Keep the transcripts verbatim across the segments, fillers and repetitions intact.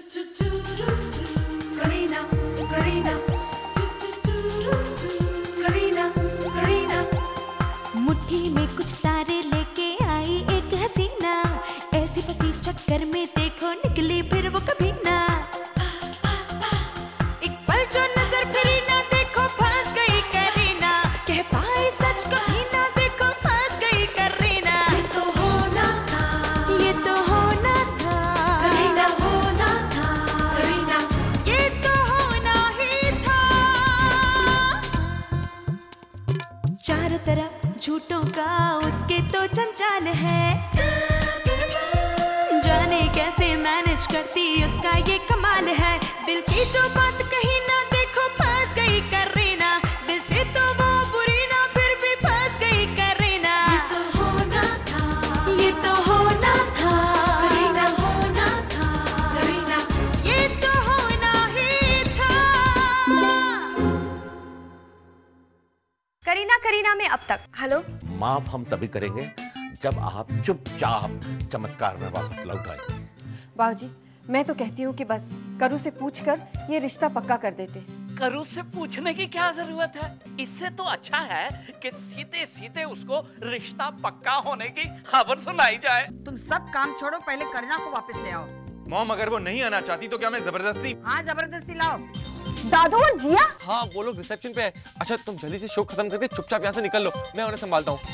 करीना करीना करीना करीना मुट्ठी में कुछ तारे लेके आई एक हसीना, ऐसी फंसी चक्कर में देखो निकली फिर वो कभी ना। एक पल जो नजर फिरी ना देखो फंस गई करीना, कह पाए सच कभी ना देखो फंस गई करीना। ये तो होना था, ये तो होना था करीना होना था, करीना ये तो होना ही था। चारों तरफ झूठों का उसके तो जंजाल है, जाने कैसे मैनेज करती उसका ये कमाल है। दिल की जो बात कही ना देखो फंस गई करीना, दिल से तो वो बुरी ना फिर भी फंस गई करीना। ये तो होना था, ये तो होना था करीना होना था, करीना ये तो होना ही था। करीना करीना में अब तक हेलो। माफ हम तभी करेंगे जब आप चुपचाप चमत्कार में वापस लौट आए। बाबूजी मैं तो कहती हूँ कि बस करू से पूछकर ये रिश्ता पक्का कर देते। करू से पूछने की क्या जरूरत है? इससे तो अच्छा है कि सीधे सीधे उसको रिश्ता पक्का होने की खबर सुनाई जाए। तुम सब काम छोड़ो, पहले करीना को वापस ले आओ। मॉम अगर वो नहीं आना चाहती तो क्या मैं जबरदस्ती? हाँ जबरदस्ती लाओ। दादू और जिया? हाँ वो लोग रिसेप्शन पे है। अच्छा तुम जल्दी से शो खत्म करके चुपचाप यहाँ से निकल लो, मैं उन्हें संभालता हूँ।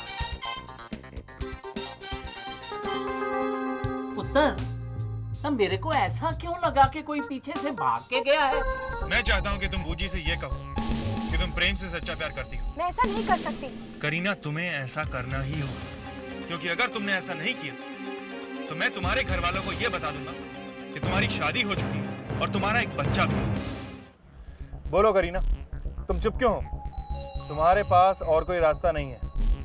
पुत्र तब मेरे को ऐसा क्यों लगा कि कोई पीछे से भाग के गया है? मैं चाहता हूँ कि तुम बूजी से ये कहो कि तुम प्रेम से सच्चा प्यार करती हो। मैं ऐसा नहीं कर सकती। करीना तुम्हें ऐसा करना ही होगा, क्योंकि अगर तुमने ऐसा नहीं किया तो मैं तुम्हारे घर वालों को ये बता दूंगा कि तुम्हारी शादी हो चुकी है और तुम्हारा एक बच्चा भी। बोलो करीना, तुम चुप क्यों हो? तुम्हारे पास और कोई रास्ता नहीं है।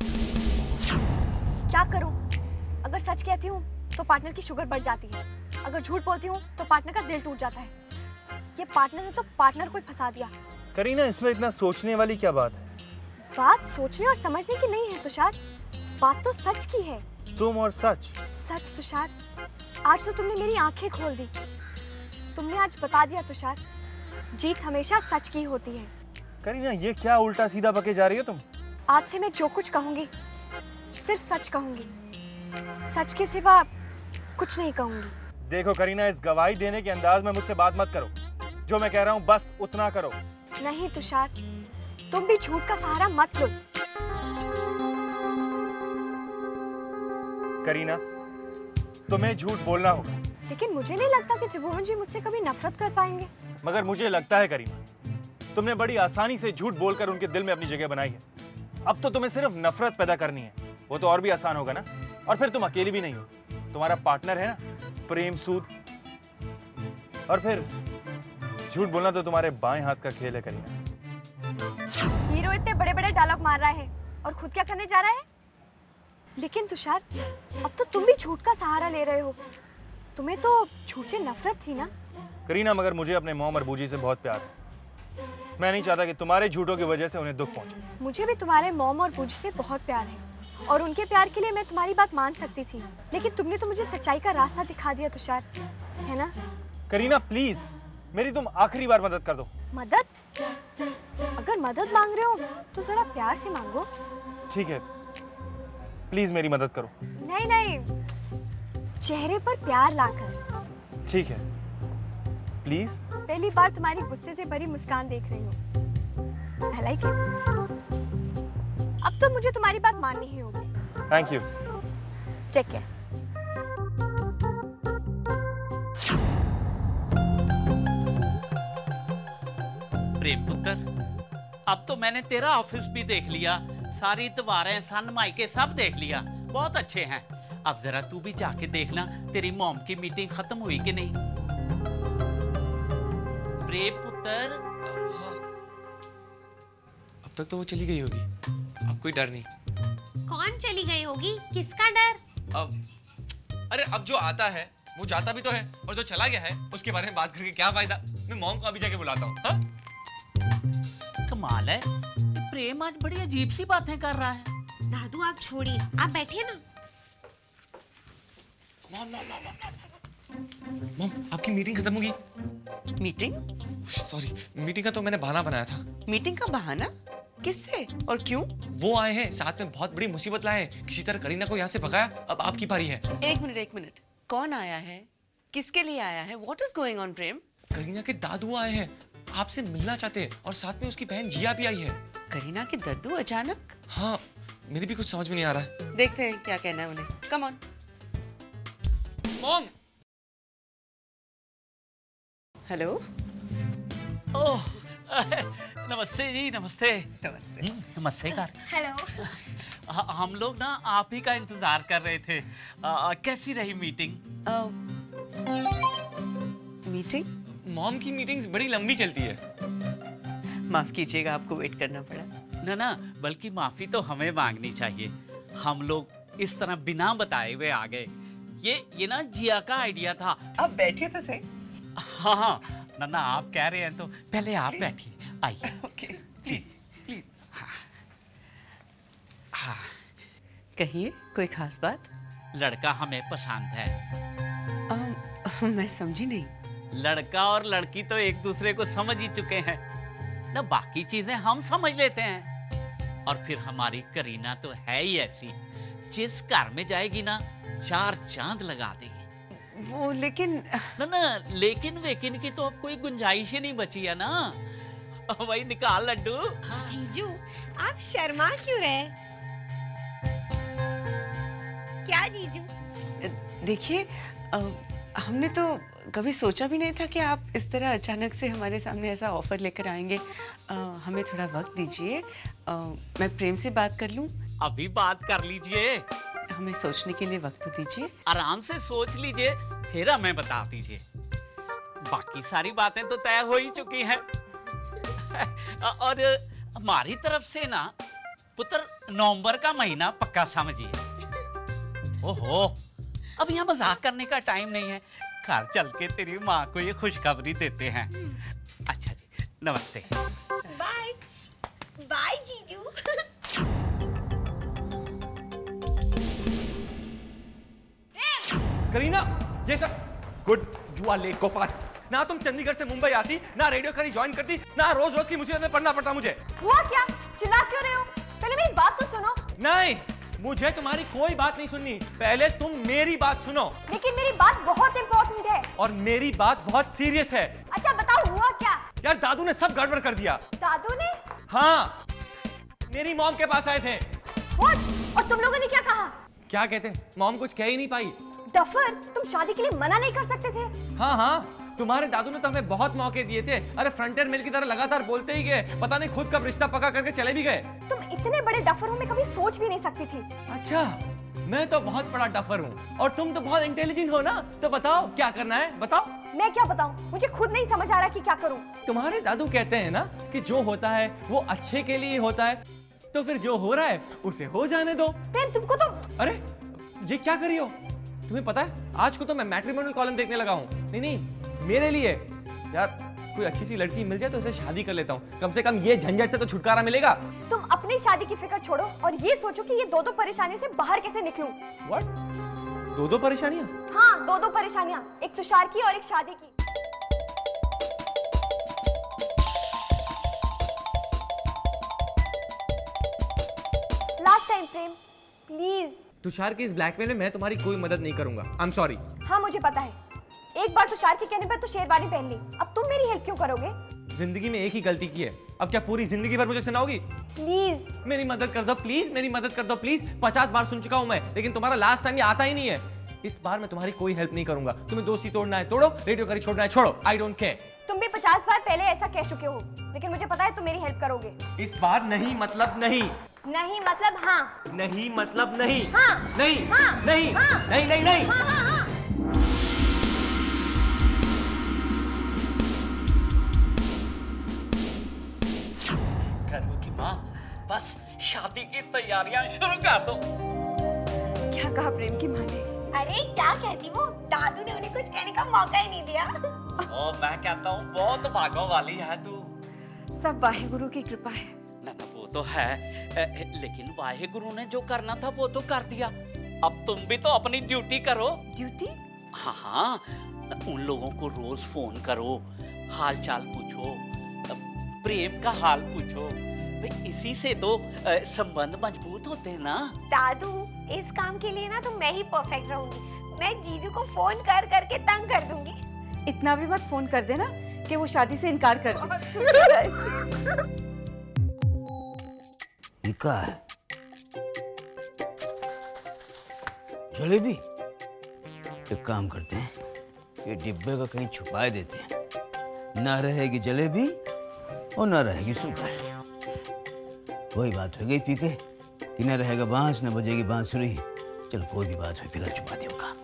क्या करूं? अगर सच कहती हूँ तो पार्टनर की शुगर बढ़ जाती है, अगर झूठ बोलती हूँ तो पार्टनर का दिल टूट जाता है। ये पार्टनर ने तो पार्टनर को ही फंसा दिया। करीना इसमें इतना सोचने वाली क्या बात है? बात सोचने और समझने की नहीं है तुषार, बात तो सच की है। तुम और सच? सच तुषार, आज तो तुमने मेरी आंखें खोल दी। तुमने आज बता दिया तुषार, जीत हमेशा सच की होती है। करीना ये क्या उल्टा सीधा बके जा रही हो तुम? आज से मैं जो कुछ कहूंगी सिर्फ सच कहूंगी, सच के सिवा कुछ नहीं कहूंगी। देखो करीना, इस गवाही देने के अंदाज में मुझसे बात मत करो। जो मैं कह रहा हूँ बस उतना करो। नहीं तुषार, तुम भी झूठ का सहारा मत लो। करीना तुम्हें झूठ बोलना होगा। लेकिन मुझे नहीं लगता कि त्रिभुवन जी मुझसे कभी नफरत कर पाएंगे। मगर मुझे लगता है करीना, तुमने बड़ी आसानी से झूठ बोलकर उनके दिल में अपनी जगह बनाई है। अब तो तुम्हें सिर्फ नफरत पैदा करनी है, वो तो और भी आसान होगा ना। और फिर तुम अकेली भी नहीं हो, तुम्हारा पार्टनर है ना प्रेम सूद। और फिर झूठ बोलना तो तुम्हारे बाएं हाथ का खेल है करीना। हीरो इतने बड़े बड़े डायलॉग मार रहा है और खुद क्या करने जा रहा है? लेकिन तुषार, अब तो तुम भी झूठ का सहारा ले रहे हो। तुम्हें तो झूठ से नफरत थी ना? करीना मगर मुझे अपने मॉम और बूजी से बहुत प्यार है। मैं नहीं चाहता कि तुम्हारे झूठों की वजह से उन्हें दुख पहुंचे। मुझे भी तुम्हारे मॉम और बूजी से बहुत प्यार है और उनके प्यार के लिए मैं तुम्हारी बात मान सकती थी, लेकिन तुमने तो मुझे सच्चाई का रास्ता दिखा दिया तुषार, है ना? करीना प्लीज मेरी तुम आखिरी बार मदद कर दो। मदद? अगर मदद मांग रहे हो तो जरा प्यार से मांगो। ठीक है, प्लीज मेरी मदद करो। नहीं नहीं, चेहरे पर प्यार लाकर। ठीक है, प्लीज। पहली बार तुम्हारी गुस्से से भरी मुस्कान देख रही हूँ। I like it. अब तो मुझे तुम्हारी बात माननी ही होगी। Thank you. Take care. Prem पुत्र, अब तो मैंने तेरा ऑफिस भी देख लिया, सारी दीवारें सनमाइके सब देख लिया, बहुत अच्छे हैं। अब जरा तू भी जाके देखना तेरी मॉम की मीटिंग खत्म हुई कि नहीं। प्रेम पुत्र, अब तक तो वो चली गई होगी, अब कोई डर नहीं। कौन चली गई होगी? किसका डर? अब अरे अब जो आता है वो जाता भी तो है, और जो चला गया है उसके बारे में बात करके क्या फायदा। मैं मॉम को अभी जाके बुलाता हूँ। हाँ? कमाल है, प्रेम आज बड़ी अजीब सी बातें कर रहा है। दादू आप छोड़िए, आप बैठिए ना। मॉम मॉम मॉम मॉम, आपकी मीटिंग खत्म होगी? मीटिंग? सॉरी, मीटिंग का तो मैंने बहाना बनाया था। मीटिंग का बहाना? किससे और क्यों? वो आए हैं, साथ में बहुत बड़ी मुसीबत लाए हैं। किसी तरह करीना को यहाँ से भगाया, अब आपकी पारी है। एक मिनट एक मिनट, कौन आया है? किसके लिए आया है? What is going on, प्रेम? करीना के दादू आए हैं, आपसे मिलना चाहते हैं, और साथ में उसकी बहन जिया भी आई है। करीना के दादू अचानक? हाँ, मेरी भी कुछ समझ में नहीं आ रहा है। देखते हैं क्या कहना है उन्हें। Come on. Mom. Hello. Oh, नमस्ते जी, नमस्ते। नमस्ते। नमस्ते कार। हेलो। हम लोग ना आप ही का इंतजार कर रहे थे। आ, कैसी रही मीटिंग? मीटिंग? मॉम की मीटिंग्स बड़ी लंबी चलती है। माफ कीजिएगा, आपको वेट करना पड़ा। ना ना, बल्कि माफी तो हमें मांगनी चाहिए। हम लोग इस तरह बिना बताए हुए आ गए। ये ये ना जिया का आइडिया था। आप बैठिए तो सही। हाँ हाँ, ना ना, आप कह रहे हैं तो पहले आप बैठिए, आइए। ओके, जी प्लीज। हाँ हाँ। कहिए, कोई खास बात? लड़का हमें पसंद है। um, मैं समझी नहीं। लड़का और लड़की तो एक दूसरे को समझ ही चुके हैं ना, बाकी चीजें हम समझ लेते हैं। और फिर हमारी करीना तो है ही ऐसी, जिस घर में जाएगी ना चार चांद लगा देगी। वो लेकिन ना ना, लेकिन वेकिन की तो अब कोई गुंजाइश ही नहीं बची है ना। वही निकाल लड्डू। जीजू, आप शर्मा क्यों रहे? क्या जीजू? देखिए, हमने तो कभी सोचा भी नहीं था कि आप इस तरह अचानक से हमारे सामने ऐसा ऑफर लेकर आएंगे। आ, हमें थोड़ा वक्त दीजिए, मैं प्रेम से बात कर लूं। अभी बात कर लीजिए, हमें सोचने के लिए वक्त तो दीजिए। आराम से सोच लीजिए, फिर हमें बता दीजिए। बाकी सारी बातें तो तय हो ही चुकी हैं। और हमारी तरफ से ना पुत्र नवंबर का महीना पक्का समझिए। ओहो, अब यहाँ मजाक करने का टाइम नहीं है। घर चल के तेरी माँ को ये खुशखबरी देते हैं। अच्छा जी, नमस्ते। बाय बाय जीजू। करीना, ये सब good, you are late, go fast. ना तुम चंडीगढ़ से मुंबई आती, ना रेडियो करी ज्वाइन करती, ना रोज रोज की मुसीबत में पढ़ना पड़ता मुझे। हुआ क्या? चिल्ला क्यों रहे हो? पहले मेरी बात तो सुनो। नहीं, मुझे तुम्हारी कोई बात नहीं सुननी, पहले तुम मेरी बात सुनो। लेकिन मेरी बात बहुत इंपॉर्टेंट है। और मेरी बात बहुत सीरियस है। अच्छा बताओ, हुआ क्या? यार, दादू ने सब गड़बड़ कर दिया। दादू ने? हाँ, मेरी मॉम के पास आए थे। What? और तुम लोगों ने क्या कहा? क्या कहते? मॉम कुछ कह ही नहीं पाई। डफर, तुम शादी के लिए मना नहीं कर सकते थे? हाँ हाँ, तुम्हारे दादू ने तो हमें बहुत मौके दिए थे। अरे फ्रंटियर मेल की तरह लगातार बोलते ही गए, पता नहीं खुद कब रिश्ता पक्का करके चले भी गए। तुम इतने बड़े डफर हो, मैं कभी सोच भी नहीं सकती थी। अच्छा, मैं तो बहुत बड़ा डफर हूँ और तुम तो बहुत इंटेलिजेंट हो ना, तो बताओ क्या करना है, बताओ। मैं क्या बताऊँ, मुझे खुद नहीं समझ आ रहा कि क्या करूँ। तुम्हारे दादू कहते हैं ना कि जो होता है वो अच्छे के लिए होता है, तो फिर जो हो रहा है उसे हो जाने दो। प्रेम, तुमको तो। अरे ये क्या करी हो? तुम्हें पता है आज को तो मैं मैट्रिमोनियल कॉलम देखने लगा हूँ। नहीं नहीं, मेरे लिए यार कोई अच्छी सी लड़की मिल जाए तो उसे शादी कर लेता हूँ, कम से कम ये झंझट से तो छुटकारा मिलेगा। तुम अपनी शादी की फिक्र छोड़ो और ये सोचो कि ये दो दो परेशानियों से बाहर कैसे निकलूं। What? दो दो परेशानियां? हाँ, दो दो परेशानियां, एक तुषार की और एक शादी की। Last time Prem, please. Tushar की इस ब्लैकमेल में मैं तुम्हारी कोई मदद नहीं करूंगा। I am sorry. हाँ मुझे पता है, एक बार तुषार के कहने पर तो शेरवानी पहन ली, अब तुम मेरी हेल्प क्यों करोगे? जिंदगी में एक ही गलती की है, अब क्या पूरी जिंदगी भर मुझे सुनाओगी? प्लीज मेरी मदद कर दो प्लीज, मेरी मदद कर दो प्लीज। पचास बार सुन चुका हूं मैं, लेकिन तुम्हारा लास्ट टाइम ये आता ही नहीं है। इस बार मैं तुम्हारी कोई हेल्प नहीं करूंगा। तुम्हें दोस्ती तोड़ना है तोड़ो, रेडियो करी छोड़ना है छोड़ो, आई डोंट केयर। तुम भी पचास बार पहले ऐसा कह चुके हो, लेकिन मुझे पता है तुम मेरी हेल्प करोगे। इस बार नहीं मतलब नहीं। नहीं मतलब हाँ। नहीं मतलब नहीं। हाँ। नहीं। हाँ। नहीं। हाँ। नहीं नहीं नहीं। हाँ, हाँ, हाँ। करो की माँ, बस शादी की तैयारियां शुरू कर दो। क्या कहा प्रेम की माँ ने? अरे क्या कहती वो, दादू ने उन्हें कुछ कहने का मौका ही नहीं दिया। ओ, मैं कहता हूँ बहुत भागों वाली है तू। सब वाहेगुरु की कृपा है। ना ना वो तो है, लेकिन वाहेगुरु ने जो करना था वो तो कर दिया। अब तुम भी तो अपनी ड्यूटी करो। ड्यूटी? हाँ हाँ, उन लोगों को रोज फोन करो, हाल चाल पूछो, प्रेम का हाल पूछो। भाई इसी से तो अ, संबंध मजबूत होते हैं ना। दादू, इस काम के लिए ना तो मैं ही परफेक्ट रहूंगी। मैं जीजू को फोन कर करके तंग कर दूंगी। इतना भी मत फोन कर देना कि वो शादी से इनकार कर दे। ये क्या है? जलेबी? एक काम करते हैं, ये डिब्बे का कहीं छुपाए देते हैं, ना रहेगी जलेबी और ना रहेगी शुगर। वही बात हो गई पी के कि ना रहेगा बांस ना बजेगी बांसुरी। चलो कोई भी बात हो, पिला छुपा दे का।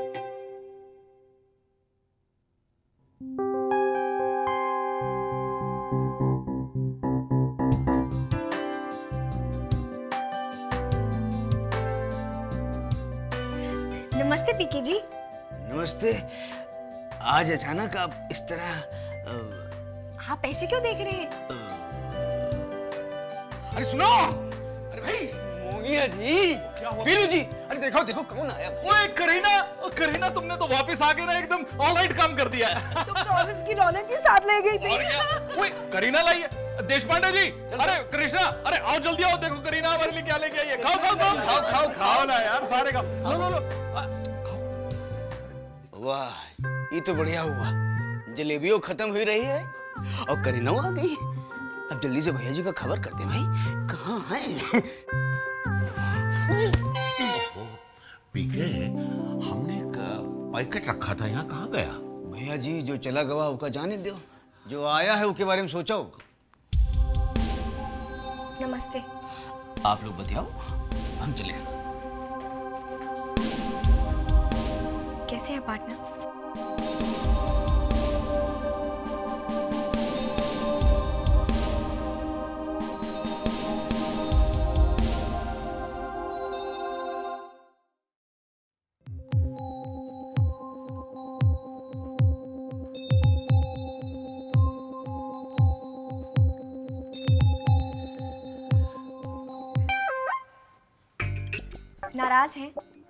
नमस्ते पीके जी। नमस्ते। आज अचानक आप इस तरह आ... आप ऐसे क्यों देख रहे हैं? अरे सुनो, अरे भाई मोगिया जी, पीलू जी, अरे देखो देखो कौन आया। ओए करीना, करीना तुमने तो वापस आके ना एकदम ऑलराइट काम कर दिया है। तुम तो ऑफिस की रौनक के साथ ले गई थी। और क्या? ओए करीना लाई है। देशपांडे जी, अरे कृष्णा, अरे आओ जल्दी आओ, देखो करीना हमारे लिए क्या लेके आई है। खाओ खाओ खाओ खाओ खाओ खाओ ना यार, सारे खाओ। लो लो लो। वाह, ये तो बढ़िया हुआ, जलेबियों खत्म हुई रही है और करीना आ गई। अब जल्दी से भैया जी का खबर करते हैं भाई, कहाँ हैं? पीके, हमने एक पैकेट रखा था, यहाँ कहाँ गया? भैया जी जो चला गवा उसका जाने दो, जो आया है उसके बारे में सोचो। नमस्ते। आप लोग बताओ, हम चले। कैसे है पार्टनर? नाराज हैं?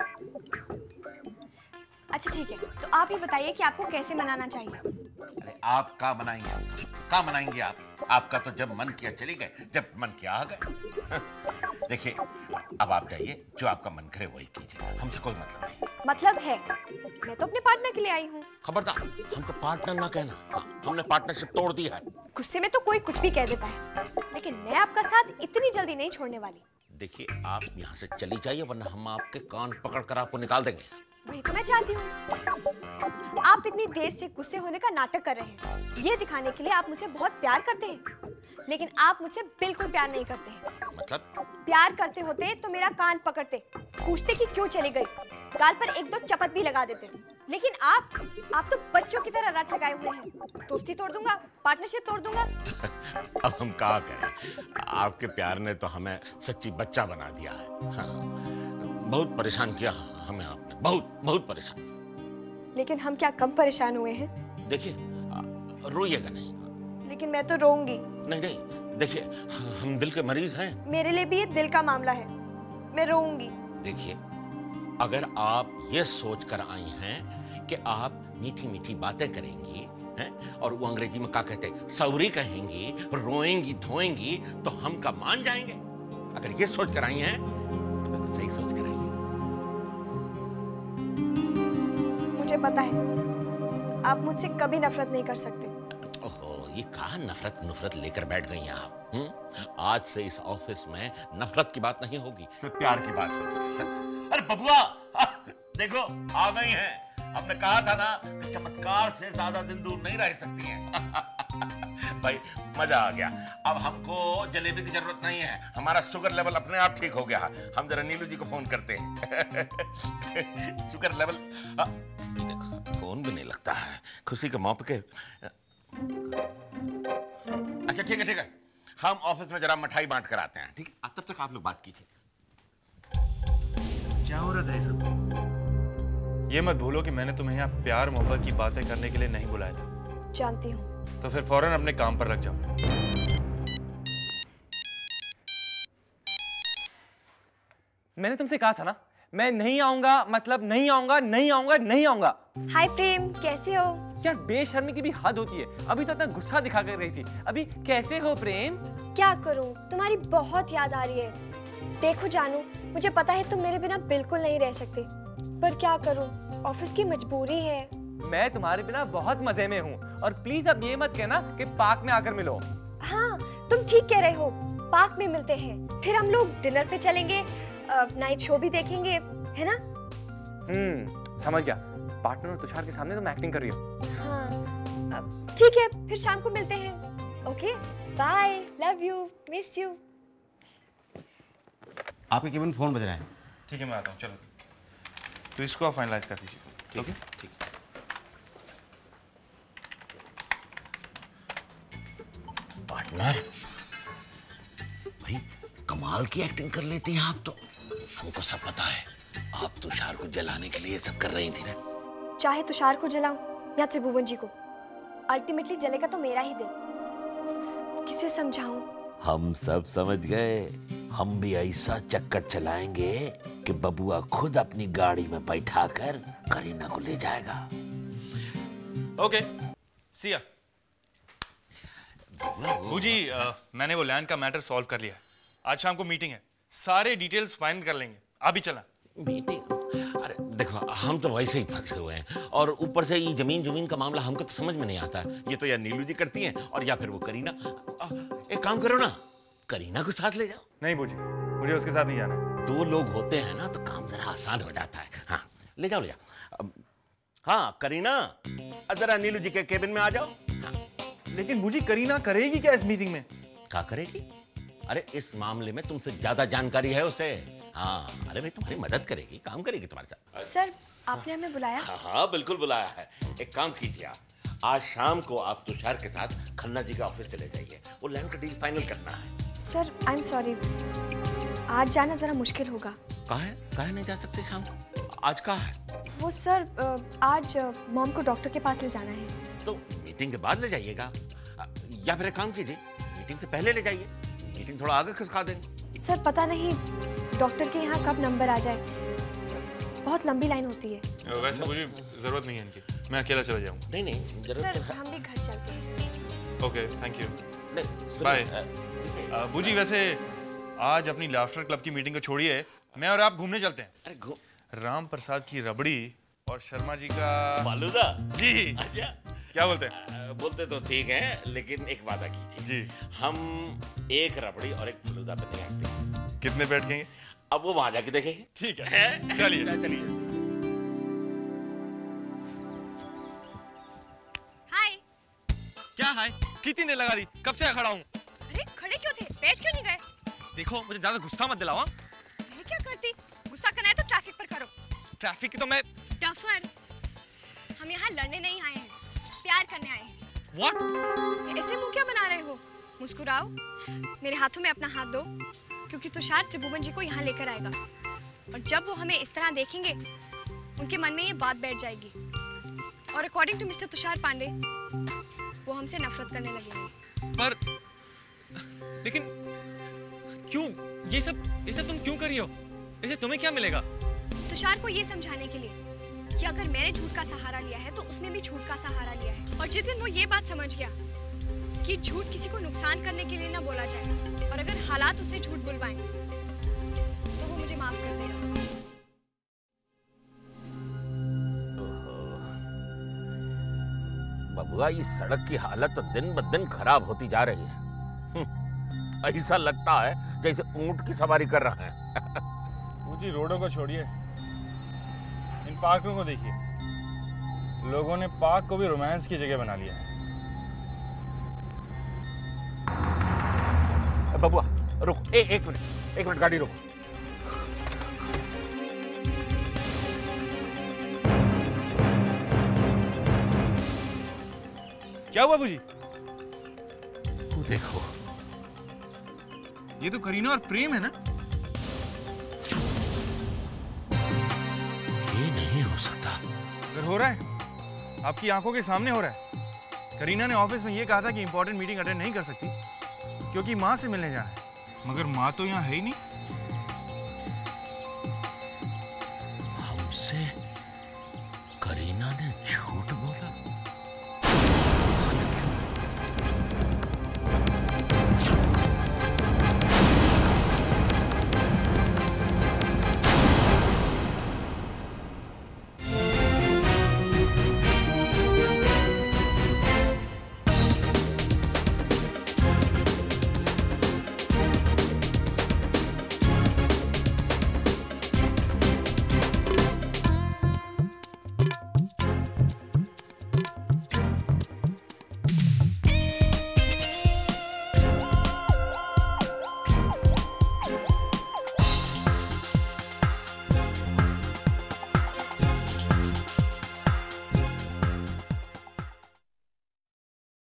अच्छा ठीक है, तो आप ही बताइए कि आपको कैसे मनाना चाहिए। अरे आप का मनाएंगे? आपका का मनाएंगे आप? आपका तो जब मन किया चले गए, जब मन किया आ गए। देखिए, अब आप जाइए, जो आपका मन करे वही कीजिए, हमसे कोई मतलब नहीं। मतलब है, मैं तो अपने पार्टनर के लिए आई हूँ। खबरदार, हमको पार्टनर ना कहना। हाँ, हमने पार्टनरशिप तोड़ दी है। गुस्से में तो कोई कुछ भी कह देता है, लेकिन मैं आपका साथ इतनी जल्दी नहीं छोड़ने वाली। देखिए, आप यहाँ से चली जाइए, वरना हम आपके कान पकड़कर आपको निकाल देंगे। वही तो मैं चाहती हूँ। आप इतनी देर से गुस्से होने का नाटक कर रहे हैं, ये दिखाने के लिए आप मुझसे बहुत प्यार करते हैं, लेकिन आप मुझसे बिल्कुल प्यार नहीं करते हैं। मतलब? प्यार करते होते तो मेरा कान पकड़ते, पूछते कि क्यों चली गई, गाल पर एक दो चपत भी लगा देते। लेकिन आप आप तो बच्चों की तरह रट लगाए हुए हैं। दोस्ती तोड़ दूंगा, पार्टनरशिप तोड़ दूंगा। अब हम क्या करें? आपके प्यार ने तो हमें सच्ची बच्चा बना दिया है। हाँ, बहुत परेशान किया हमें आपने, बहुत बहुत परेशान। लेकिन हम क्या कम परेशान हुए हैं? देखिए, रोइएगा नहीं। लेकिन मैं तो रोऊंगी। नहीं नहीं, देखिए, हम दिल के मरीज हैं। मेरे लिए भी ये दिल का मामला है, मैं रोऊंगी। देखिए, अगर आप ये सोच कर आई हैं कि आप मीठी मीठी बातें करेंगी हैं, और वो अंग्रेजी में क्या कहते हैं, सॉरी कहेंगी, रोएंगी धोएंगी, तो हम का मान जाएंगे। अगर ये सोच कर आई हैं तो बिल्कुल सही सोच कर आई हैं। मुझे पता है, आप मुझसे कभी नफरत नहीं कर सकते। ओहो, ये कहाँ नफरत नफरत लेकर बैठ गई हैं आप? हुँ? आज से इस ऑफिस में नफरत की बात नहीं होगी, सिर्फ प्यार की बात होगी। अरे बबुआ, देखो आ गई हैं। हमने कहा था ना कि चमत्कार से ज्यादा दिन दूर नहीं रह सकती हैं। भाई मजा आ गया। अब हमको जलेबी की जरूरत नहीं है, हमारा शुगर लेवल अपने आप ठीक हो गया। हम जरा नीलू जी को फोन करते हैं। शुगर लेवल, देखो फोन भी नहीं लगता है, खुशी के मौके के। अच्छा ठीक है ठीक है, हम ऑफिस में जरा मिठाई बांट कर आते हैं, ठीक है? अब तब तक आप लोग बात कीजिए। क्या हो रहा था ये सब? ये मत भूलो कि मैंने तुम्हें यहाँ प्यार मोहब्बत की बातें करने के लिए नहीं बुलाया था। जानती हूँ। तो फिर फौरन अपने काम पर लग जाओ। मैंने तुमसे कहा था ना, मैं नहीं आऊंगा मतलब नहीं आऊंगा, नहीं आऊंगा, नहीं आऊंगा। हाय प्रेम, कैसे हो? यार बेशर्मी की भी हद होती है, अभी तो इतना गुस्सा दिखा कर रही थी, अभी कैसे हो प्रेम? क्या करूं, तुम्हारी बहुत याद आ रही है। देखो जानू, मुझे पता है तुम मेरे बिना बिल्कुल नहीं रह सकते, पर क्या करूं, ऑफिस की मजबूरी है। मैं तुम्हारे बिना बहुत मजे में हूँ, और प्लीज अब ये मत कहना कि पार्क में आकर मिलो। हाँ, तुम ठीक कह रहे हो, पार्क में मिलते हैं, फिर हम लोग डिनर पे चलेंगे, नाइट शो भी देखेंगे, है ना? हम्म, समझ गया। पार्टनर और तुषार के सामने तुम एक्टिंग कर रही हो। हाँ, ठीक है, फिर शाम को मिलते हैं। Okay, bye, love you, miss you. आपके केबिन फोन बज रहा है। ठीक है, मैं आता हूँ, चलो। तो इसको आप फाइनलाइज कर दीजिए। ठीक है, ठीक। पार्टनर, भाई कमाल की एक्टिंग कर लेती हैं आप तो। हमको सब पता है, आप तुषार को जलाने के लिए सब कर रही थी ना। चाहे तुषार को जलाऊं या त्रिभुवन जी को, अल्टीमेटली जलेगा तो मेरा ही दिल। किसे समझाऊं? हम सब समझ गए। हम भी ऐसा चक्कर चलाएंगे कि बबुआ खुद अपनी गाड़ी में बैठाकर करीना को ले जाएगा। ओके, सी या। जी, मैंने वो लैंड का मैटर सॉल्व कर लिया है। आज शाम को मीटिंग है, सारे डिटेल्स फाइनल कर लेंगे। आप भी चलना। मीटिंग? अरे देखो, हम तो वैसे ही फंसे हुए हैं, और ऊपर से ये जमीन जमीन का मामला हमको तो समझ में नहीं आता है। ये तो या नीलू जी करती हैं और या फिर वो करीना। एक काम करो ना, करीना को साथ ले जाओ। नहीं बूजी, मुझे उसके साथ नहीं जाना। दो लोग होते हैं ना तो काम जरा आसान हो जाता है। हाँ, ले जाओ ले जाओ। हाँ करीना, जरा नीलू जी के केबिन में आ जाओ। हाँ। लेकिन बूजी, करीना करेगी क्या इस मीटिंग में? क्या करेगी? अरे इस मामले में तुमसे ज्यादा जानकारी है उसे। हाँ, अरे भाई तुम्हारी मदद करेगी, काम करेगी तुम्हारे साथ। सर, आपने हमें बुलाया? हाँ हाँ, बिल्कुल बुलाया है। एक काम कीजिए, आप आज शाम को आप तुषार के साथ खन्ना जी के ऑफिस चले जाइए, वो लैंड का डील फाइनल करना है। सर, आई एम सॉरी, आज जाना जरा मुश्किल होगा। कहाँ है? कहाँ नहीं जा सकते शाम को? आज कहाँ है? वो सर, आज मॉम को डॉक्टर के पास ले जाना है। तो मीटिंग के बाद ले जाइएगा, या फिर एक काम कीजिए, मीटिंग से पहले ले जाइए, मीटिंग थोड़ा आगे खिसका देंगे। सर, पता नहीं डॉक्टर के यहाँ कब नंबर आ जाए, बहुत लंबी लाइन होती है। वैसे मुझे जरूरत नहीं है इनकी, मैं अकेला चला जाऊंगा। नहीं नहीं जरूरत सर, है। हम भी घर चलते हैं। ओके, थैंक यू, नहीं बाय। बूजी, वैसे आज अपनी लाफ्टर क्लब की मीटिंग को छोड़िए, मैं और आप घूमने चलते हैं। अरे घूम? राम प्रसाद की रबड़ी और शर्मा जी का फालूदा। जी। अच्छा, क्या बोलते हैं? बोलते तो ठीक है, लेकिन एक वादा कीजिए जी। हम एक रबड़ी और एक फलूदा पे नहीं आते। कितने बैठेंगे? अब वो वहां जाके देखेंगे। ठीक है, चलिए चलिए। हाय। क्या हाय? कितनी देर लगा दी? कब से खड़ा हूँ। अरे खड़े क्यों थे? बैठ क्यों नहीं गए? देखो, मुझे ज्यादा गुस्सा मत दिलाओ। मैं क्या करती? गुस्सा करना है तो ट्रैफिक पर करो। ट्रैफिक की तो मैं डफर, हम यहाँ लड़ने नहीं आए हैं, प्यार करने आए हैं। What? ऐसे मुंह क्या बना रहे हो? मुस्कुराओ, मेरे हाथों में अपना हाथ दो, क्योंकि तुषार त्रिभुवन जी को यहाँ लेकर आएगा, और जब वो हमें इस तरह देखेंगे, उनके मन में ये बात बैठ जाएगी, और according to mister Tushar Pandey, वो हमसे नफरत करने लगेंगे। पर लेकिन क्यों? ये सब ये सब तुम क्यों कर रही हो? इससे तुम्हें क्या मिलेगा? तुषार को ये समझाने के लिए कि अगर मैंने झूठ का सहारा लिया है तो उसने भी झूठ का सहारा लिया है, और जिस दिन वो ये बात समझ गया कि झूठ किसी को नुकसान करने के लिए ना बोला जाए, और अगर हालात उसे झूठ बुलवाएं, तो वो मुझे माफ कर देगा। बबुआ, इस सड़क की हालत तो दिन ब दिन खराब होती जा रही है। ऐसा लगता है जैसे ऊंट की सवारी कर रहा है। मुझे रोडों को छोड़िए, इन पार्कों को देखिए, लोगों ने पार्क को भी रोमांस की जगह बना लिया है। बबुआ रुक, ए, एक मिनट एक मिनट गाड़ी रोको। क्या हुआ बूजी? तू देखो, ये तो करीना और प्रेम है ना? ये नहीं हो सकता। अगर हो रहा है, आपकी आंखों के सामने हो रहा है। करीना ने ऑफिस में ये कहा था कि इंपॉर्टेंट मीटिंग अटेंड नहीं कर सकती क्योंकि माँ से मिलने जाना है, मगर माँ तो यहाँ है ही नहीं।